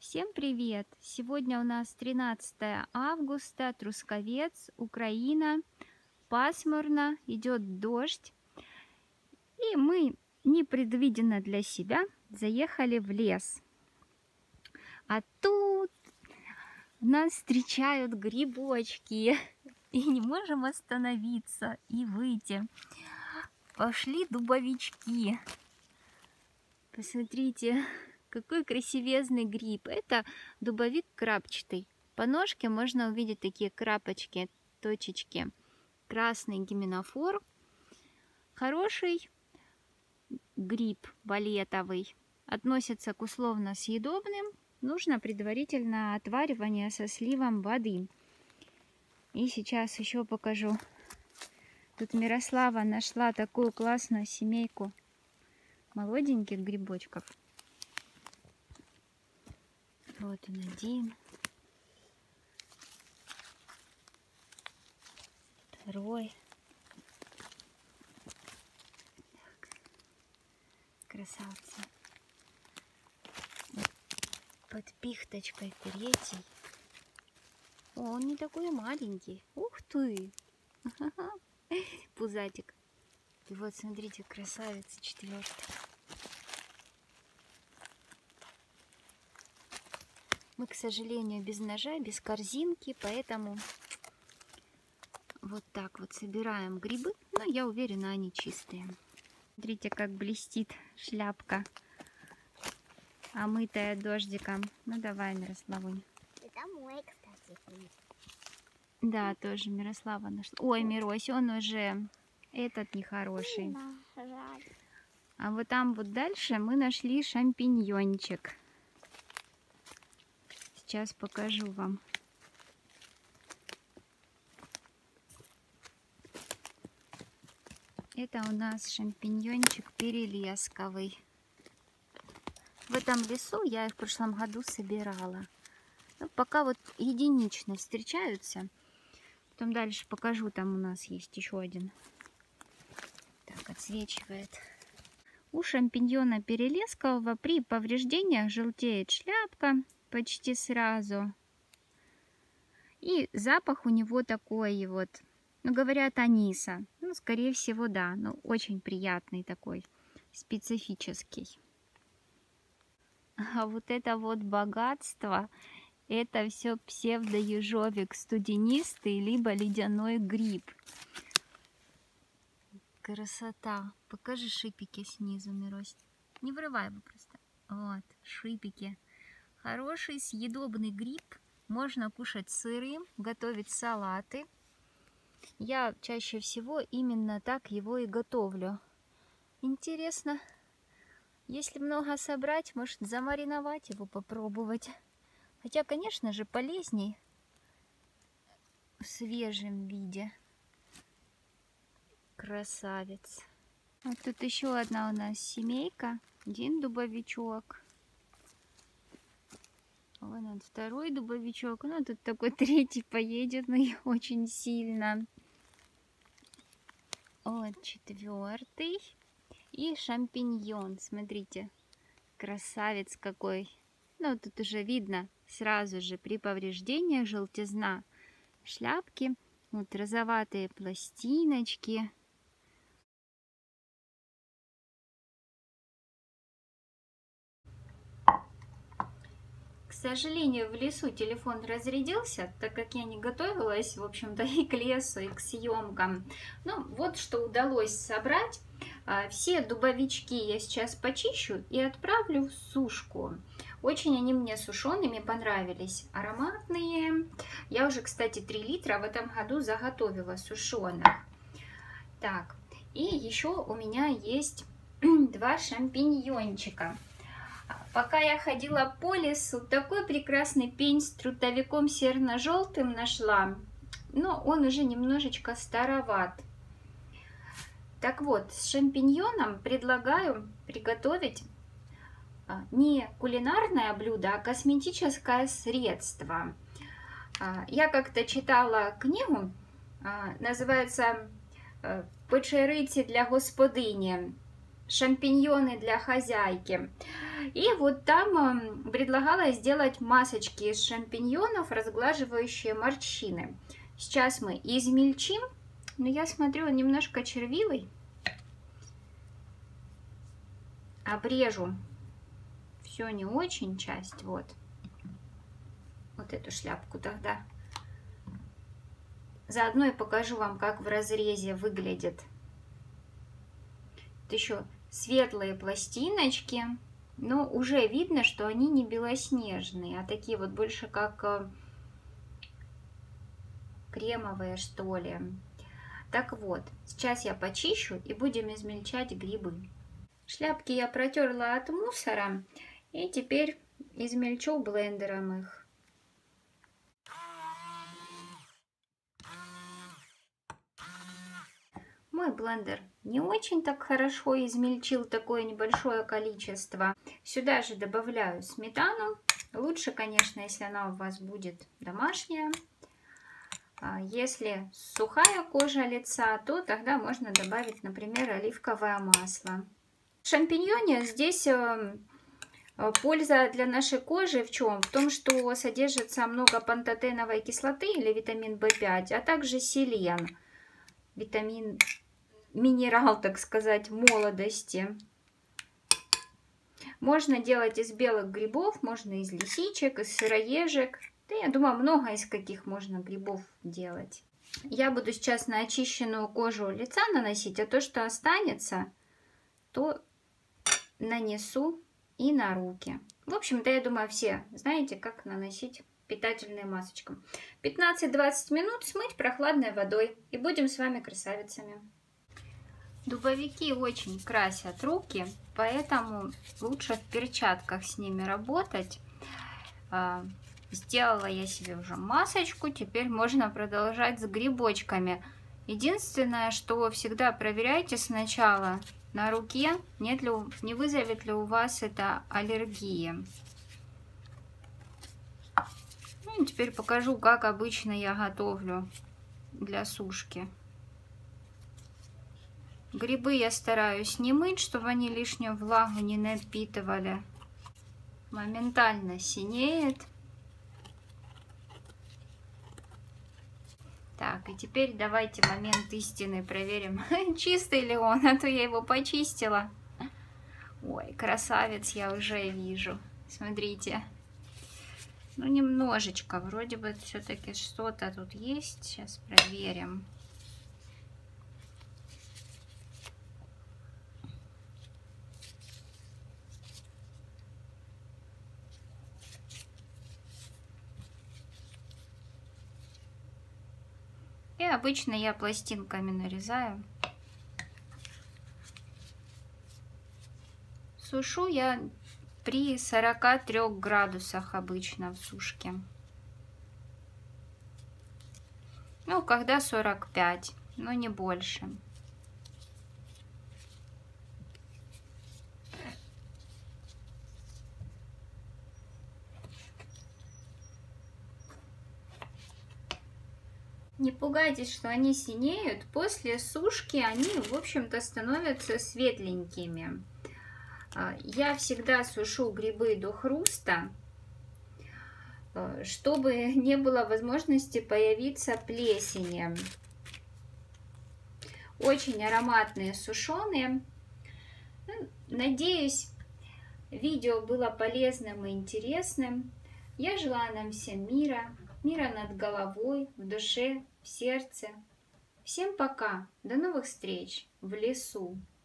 Всем привет! Сегодня у нас 13 августа, Трусковец, Украина. Пасмурно, идет дождь. И мы непредвиденно для себя заехали в лес. А тут нас встречают грибочки. И не можем остановиться и выйти. Пошли дубовички. Посмотрите, какой красивезный гриб. Это дубовик крапчатый. По ножке можно увидеть такие крапочки, точечки. Красный гименофор. Хороший гриб балетовый. Относится к условно съедобным. Нужно предварительно отваривание со сливом воды. И сейчас еще покажу. Тут Мирослава нашла такую классную семейку молоденьких грибочков. Вот он один. Второй. Так. Красавцы. Под пихточкой третий. О, он не такой маленький. Ух ты! Пузатик. И вот смотрите, красавец четвертый. Мы, к сожалению, без ножа, без корзинки, поэтому вот так вот собираем грибы. Но я уверена, они чистые. Смотрите, как блестит шляпка, омытая дождиком. Ну давай, Мирославунь. Это мой, кстати. Да, тоже Мирослава нашла. Ой, Мирось, он уже этот нехороший. Жаль. А вот там вот дальше мы нашли шампиньончик. Сейчас покажу вам. Это у нас шампиньончик перелесковый. В этом лесу я их в прошлом году собирала. Ну, пока вот единично встречаются. Потом дальше покажу, там у нас есть еще один. Так, отсвечивает. У шампиньона перелескового при повреждениях желтеет шляпка почти сразу. И запах у него такой вот, ну, говорят, аниса. Ну, скорее всего, да. Но очень приятный такой, специфический. А вот это вот богатство, это все псевдоежовик студенистый, либо ледяной гриб. Красота. Покажи шипики снизу, Мирось. Не вырывай его просто. Вот, шипики. Хороший съедобный гриб. Можно кушать сырым, готовить салаты. Я чаще всего именно так его и готовлю. Интересно, если много собрать, может замариновать его, попробовать. Хотя, конечно же, полезней в свежем виде. Красавец. Вот тут еще одна у нас семейка. Один дубовичок. Вон он, второй дубовичок. Ну, тут такой третий поедет, но очень сильно. Вот четвертый. И шампиньон. Смотрите, красавец какой. Ну, тут уже видно сразу же при повреждениях желтизна шляпки. Вот розоватые пластиночки. К сожалению, в лесу телефон разрядился, так как я не готовилась, в общем-то, и к лесу, и к съемкам. Ну, вот что удалось собрать. Все дубовички я сейчас почищу и отправлю в сушку. Очень они мне сушеными понравились, ароматные. Я уже, кстати, 3 литра в этом году заготовила сушеных. Так, и еще у меня есть 2 шампиньончика. Пока я ходила по лесу, такой прекрасный пень с трутовиком серно-желтым нашла. Но он уже немножечко староват. Так вот, с шампиньоном предлагаю приготовить не кулинарное блюдо, а косметическое средство. Я как-то читала книгу, называется «Печериці для господині». шампиньоны для хозяйки. И вот там предлагала сделать масочки из шампиньонов, разглаживающие морщины. Сейчас мы измельчим, но я смотрю, он немножко червивый. Обрежу все не очень часть, вот эту шляпку тогда. Заодно и покажу вам, как в разрезе выглядит. Вот еще светлые пластиночки, но уже видно, что они не белоснежные, а такие вот больше как кремовые, что ли. Так вот, сейчас я почищу и будем измельчать грибы. Шляпки я протерла от мусора и теперь измельчу блендером их. Мой блендер не очень так хорошо измельчил такое небольшое количество. Сюда же добавляю сметану. Лучше, конечно, если она у вас будет домашняя. Если сухая кожа лица, то тогда можно добавить, например, оливковое масло. В шампиньоне здесь польза для нашей кожи в чем? В том, что содержится много пантотеновой кислоты или витамин В5, а также селен, витамин, минерал, так сказать, молодости. Можно делать из белых грибов, можно из лисичек, из сыроежек. Да, я думаю, много из каких можно грибов делать. Я буду сейчас на очищенную кожу лица наносить, а то, что останется, то нанесу и на руки. В общем-то, я думаю, все знаете, как наносить питательные масочки. 15-20 минут смыть прохладной водой. И будем с вами красавицами. Дубовики очень красят руки, поэтому лучше в перчатках с ними работать. Сделала я себе уже масочку, теперь можно продолжать с грибочками. Единственное, что всегда проверяйте сначала на руке, не вызовет ли у вас это аллергии. Ну, теперь покажу, как обычно я готовлю для сушки. Грибы я стараюсь не мыть, чтобы они лишнюю влагу не напитывали. Моментально синеет. Так, и теперь давайте момент истины проверим, чистый ли он, а то я его почистила. Ой, красавец я уже вижу. Смотрите. Ну, немножечко, вроде бы все-таки что-то тут есть. Сейчас проверим. И обычно я пластинками нарезаю. Сушу я при 43 градусах обычно в сушке. Ну, когда 45, но не больше. Не пугайтесь, что они синеют. После сушки они, в общем-то, становятся светленькими. Я всегда сушу грибы до хруста, чтобы не было возможности появиться плесени. Очень ароматные, сушеные. Надеюсь, видео было полезным и интересным. Я желаю нам всем мира над головой, в душе, в сердце. Всем пока, до новых встреч в лесу.